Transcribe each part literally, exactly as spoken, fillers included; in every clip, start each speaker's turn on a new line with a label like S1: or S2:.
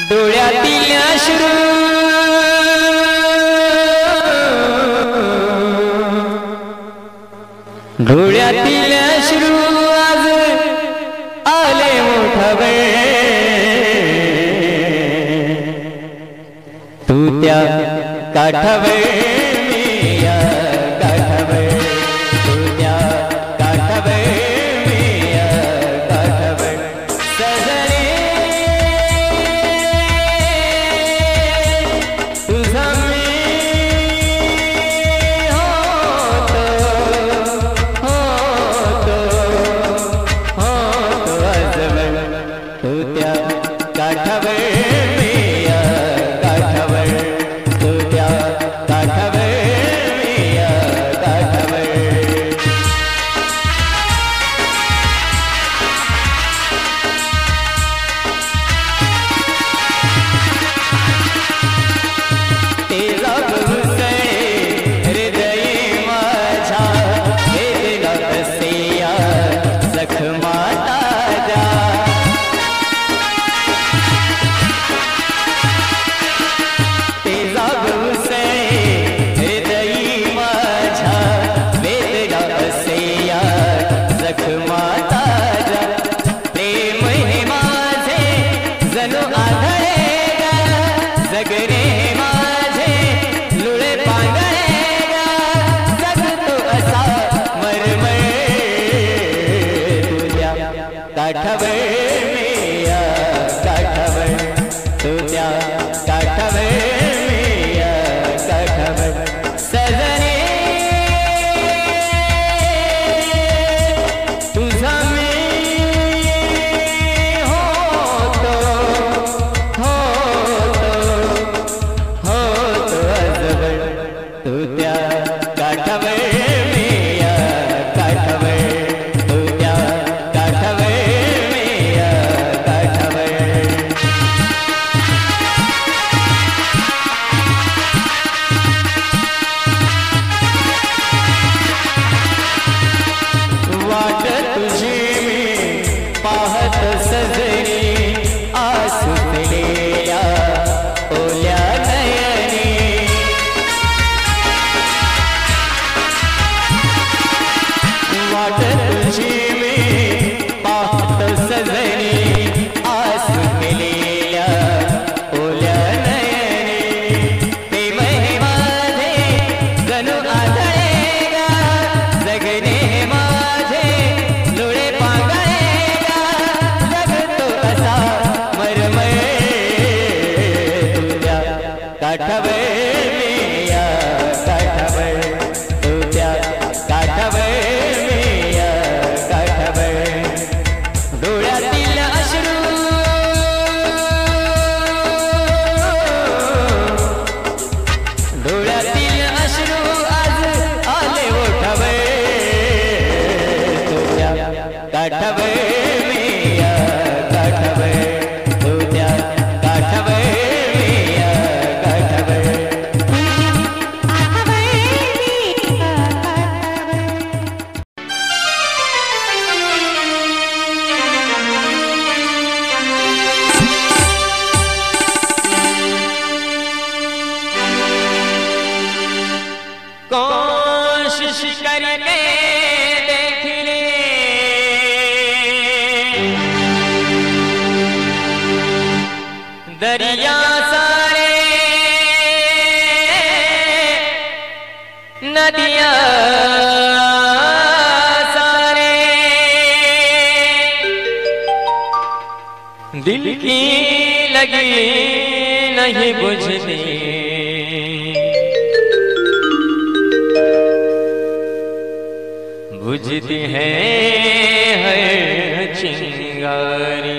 S1: डोळ्यातील अश्रू डोळ्यातील अश्रू आज आले मोठा वेळ तू त्या काठावर दरिया सारे नदियाँ सारे दिल की लगी नहीं बुझती बुझती है हर चिंगारी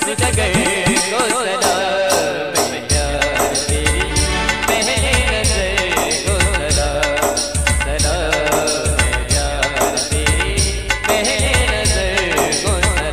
S1: जगह को सलाम प्यार तेरी पहली नजर को सलाम सलाम प्यार तेरी पहली नजर को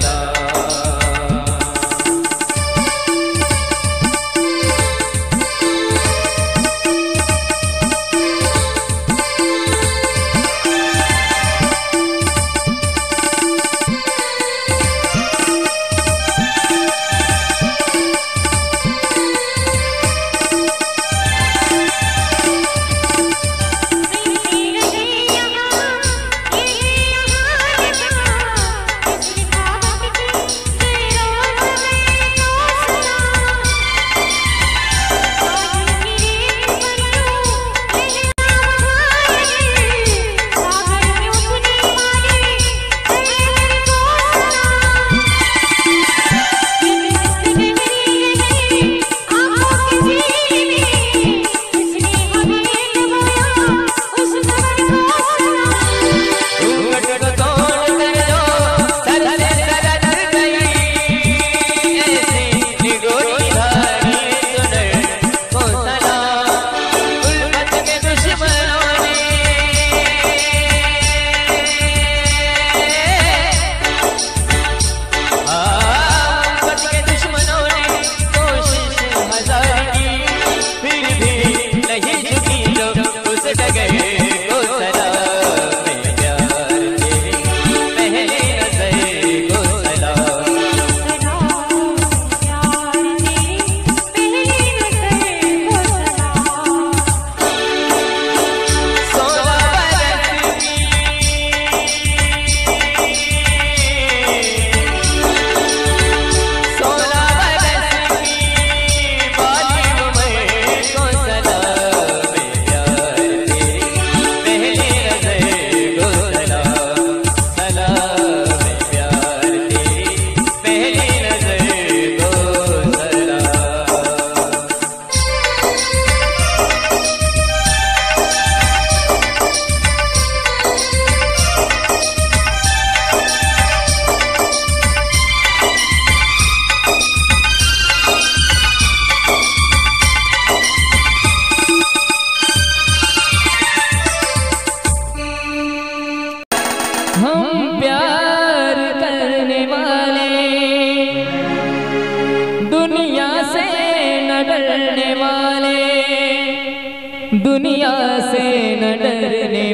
S1: दुनिया से न डरने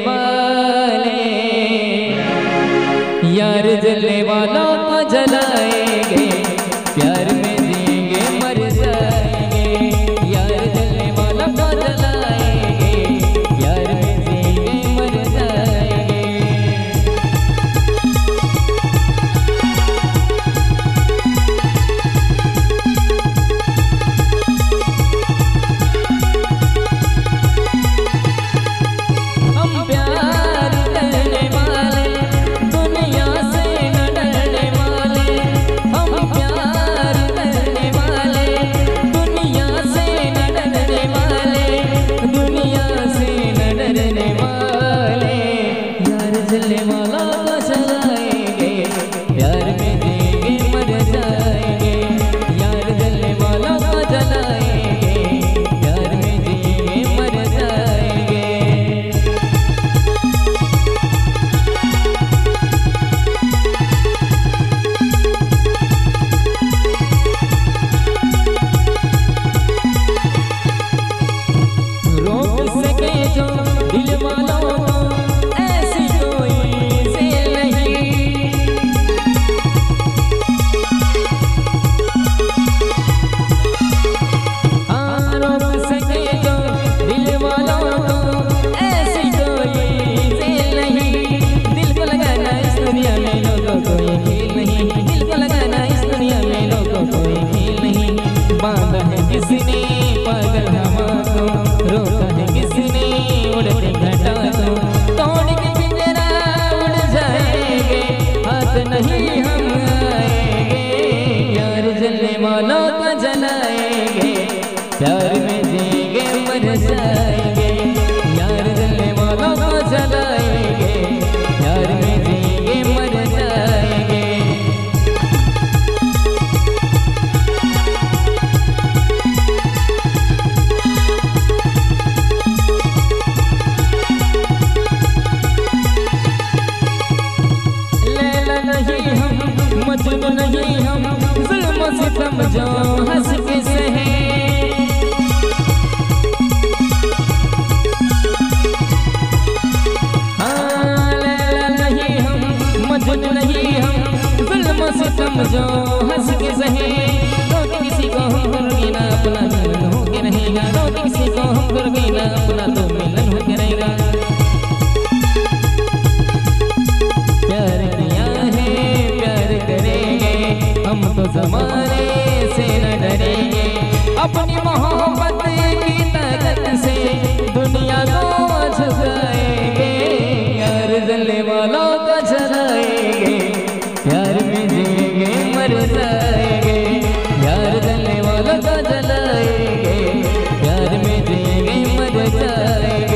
S1: वाले यार जलने वालों को जलाएंगे प्यार में जिएंगे मर जाएंगे यार जलने वालों को जलाएंगे प्यार में जिएंगे मर जाएंगे। हम प्यार करने वाले दुनिया से न डरने वाले हम प्यार करने वाले दुनिया से न डरने वाले दुनिया से न डरने वाले यार जलने वाला को जलाएंगे प्यार में जिएंगे मर जाएंगे यार जलने वाला को जलाएंगे प्यार में जिएंगे मर जाएंगे। रोक सके जो दिल वालों को ऐसी कोई जेल नहीं हाँ रोक सके जो दिल वालों को ऐसी कोई जेल नहीं दिल को लगाना इस दुनिया में लोगों कोई खेल नहीं दिल को लगाना इस दुनिया में लोगों कोई खेल नहीं बांधा है किसने पागल हवा को रोका है किसने उड़ती घटा को तोड़ के पिंजरा उड़ जाएंगे हाथ नहीं हम आएंगे यार जलने वालों को जलाएंगे प्यार में जिएंगे मर जाएंगे यार जलने वालों को जलाएंगे प्यार में जिएंगे मर जाएंगे। नहीं हम जुल्म सितम जो हंस के सहे। हाँ लैला नहीं हम मजनू नहीं हम जुल्म सितम जो हंस के सहे। तो किसी को हम करोगे ना अपना मिलन होके रहेगा, तो किसी को हम करोगे ना अपना तो मिलन होके रहेगा। प्यार किया है प्यार करेंगे हम तो ज़माने से न डरेंगे। अपनी मोहब्बत की ताकत से दुनिया को झुकाएंगे। यार जलने वालों को जलाएंगे, प्यार में जिएंगे मर जाएंगे। यार जलने वालों को जलाएंगे, प्यार में जिएंगे मर जाएंगे।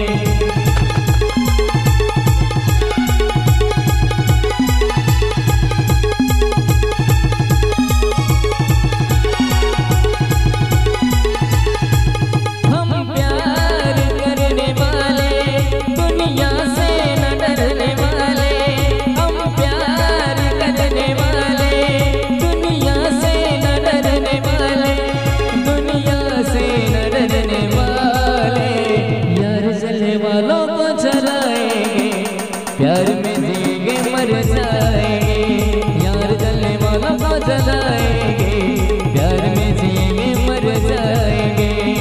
S1: प्यार में जिएंगे मर जाएंगे। यार जलने वालों को जलाएंगे, प्यार में जिएंगे मर जाएंगे।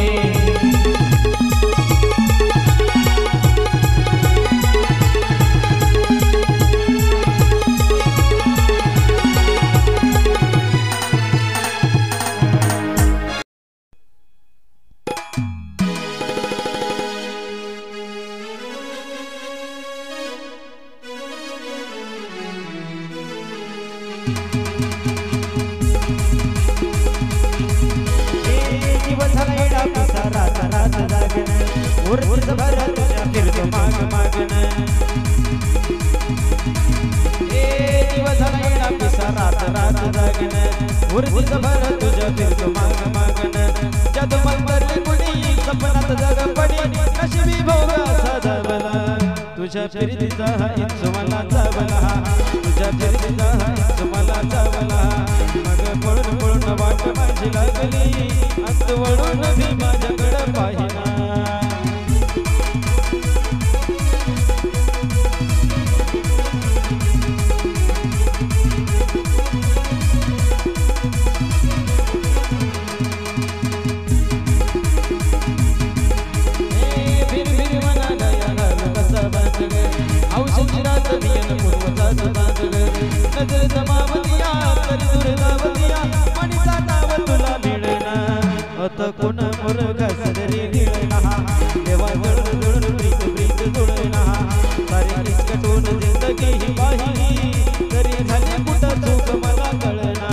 S2: तुझ्या फिरतीचा हा इंच मला चावला, तुझ्या फिरतीचा हा इंच मला चावला। मग पळून पळून वाट माझी लागली, अंत वळून भी माझ्याकडं पाहिना। नजर जमावतिया तरी दूर जावतिया, मनीचा नाव तुला मिळेना। आता कोण मुरगा सदरी गिळेना, देवा जळून जळून प्रीत प्रीत जुळेना। सारी निसकटून जिंदगी ही पाहिली, तरी झाली कुठं चूक मला कळेना।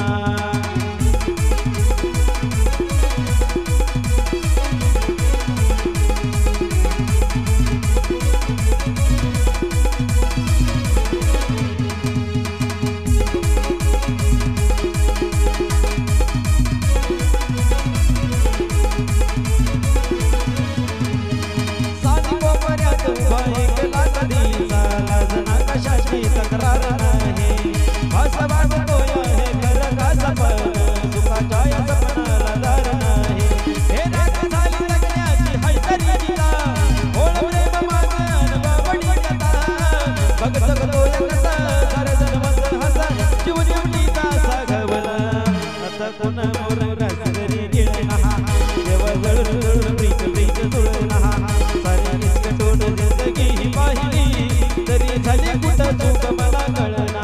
S2: तक्रार नाही असं वागतोय हे खरं का सपन, सुखाच्या या सपनाला दार नाही। हे राग झाली जगण्याची हैदरी दिला, ओळ प्रेम माझं अनुभवणी कथा। बघ जगतोय कसा सारे जन्मच हसा, जीव जीवनीचा सागवला। आता कोण मोर सदरी गिळेना, देव जळून जळून प्रीत प्रीत जुळेना। सारी निसकटून जिंदगी ही पाहिली, तरी झाली कुठं चूक मला कळना।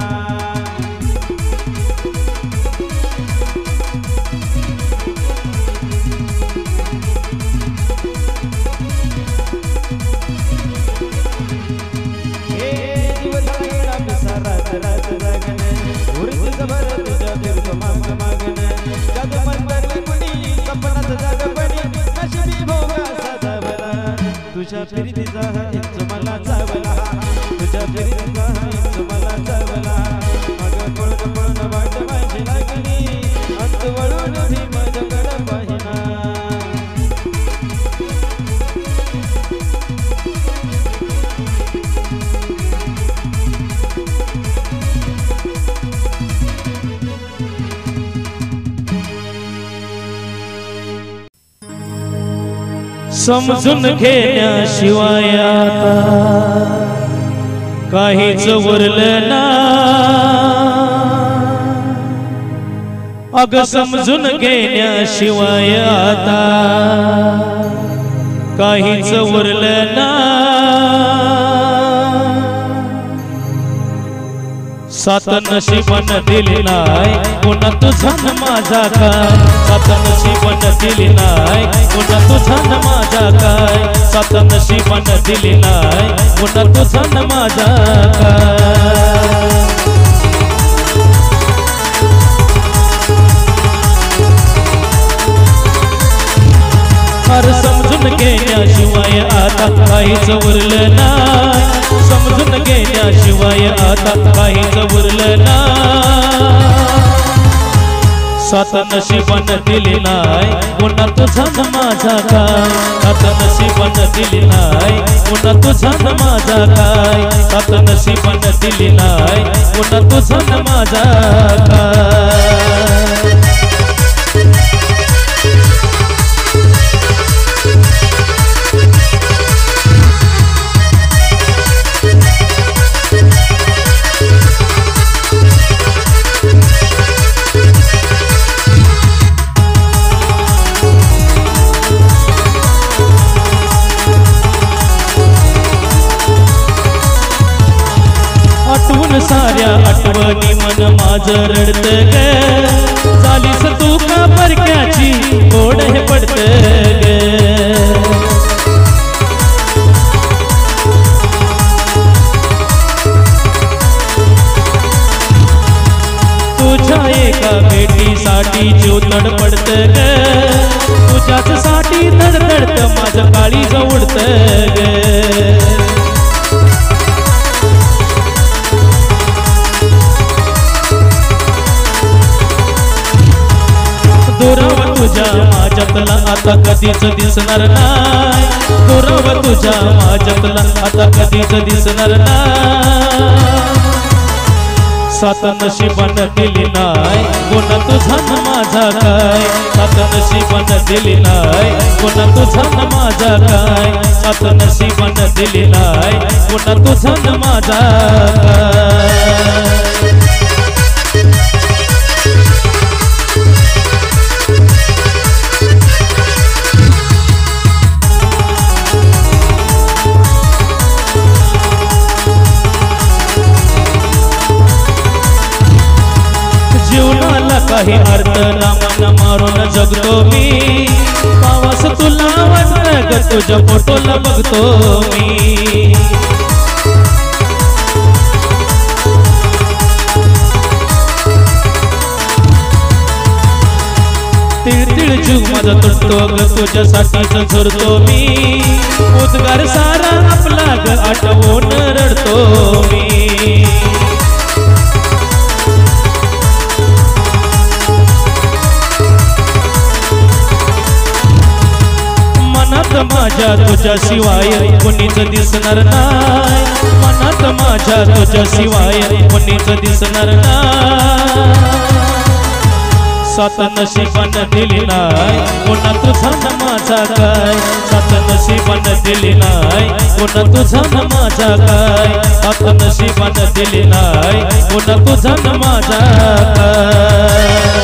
S2: हे दिवस गेला कसा रात रात जागणे, उरतीच भर तुझ्या फिरतो माग मागणे। जादू मंतरली कुणी सपनात जागपणी, नशिबी भोगा साधावला। तुझ्या फिरतीचा हा इंच मला चावला, तुझ्या फिरतीचा हा इंच मला चावला। मग पळून पळून वाट माझी लागली, अंत वळून भी माझ्याकडं पाहिना।
S3: समजून घेण्याशिवाय आता काहीच उरलं ना अग समजून घेण्याशिवाय आता काहीच उरलं ना सात नशीबन दिली नाय पुन्हा तुझा न माझा काय सात नशीबन दिली नाय पुन्हा तुझा न माझा काय सात नशीबन दिली नाय पुन्हा तुझा न माझा काय अरे समजून घेण्याशिवाय आता काहीच उरलं नाही समजून घेण्याशिवाय आता काहीच उरलं नाही सात नशीबन दिली नाय पुन्हा तुझा न माझा काय सात नशीबन दिली नाय पुन्हा तुझा न माझा काय सात नशीबन दिली नाय पुन्हा तुझा न माझा काय आठवण साऱ्या आठवणी मन माझं रडत ग झालीस तू का परक्याची गोड हे पडत ग तुझ्या एका भेटीसाठी जीव तडपडत ग तुझ्याच साठी धडधडत माझं काळीज उडत ग दुराव तुझ्या माझ्यातला आता कधीच दिसणार नाही दुराव तुझ्या माझ्यातला आता कधीच दिसणार नाही सात नशीबन दिली नाय पुन्हा तुझा न माझा काय सात नशीबन दिली नाय पुन्हा तुझा न माझा काय सात नशीबन दिली नाय पुन्हा तुझा न माझा काय जीवनाला काही अर्थ ना मन मारून जगतो मी पावस तुला वाटत ग तुझ्या फोटोला बघतो मी तिळ तिळ जीव माझा तुटतो ग तुझ्यासाठीच झुरतो मी उद्गार सारा आपला ग आठवून रडतो मी माझ्या तुझ्या शिवाय कोणीच दिसणार नाही मनात माझ्या तुझ्या शिवाय कोणीच दिसणार नाही सात नशीबन दिली नाय पुन्हा तुझा न माझा काय सात नशीबन दिली नाय पुन्हा तुझा न माझा काय सात नशीबन दिली नाय पुन्हा तुझा न माझा काय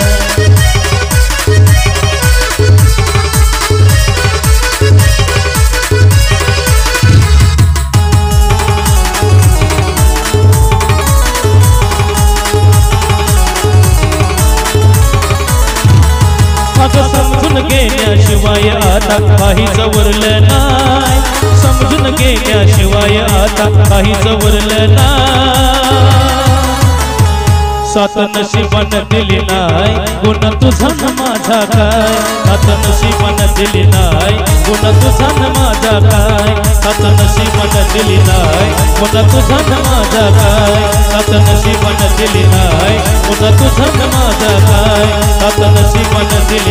S3: समजून घेण्याशिवाय आता काहीच उरलं नाही समजून घेण्याशिवाय आता काहीच उरलं नाही सात नशीबन दिली नाय पुन्हा तुझा न माझा काय सात नशीबन दिली नाय पुन्हा तुझा न माझा काय सात नशीबन दिली नाय पुन्हा तुझा न माझा काय सात नशीबन दिली नाय पुन्हा तुझा न माझा काय सात नशीबन दिली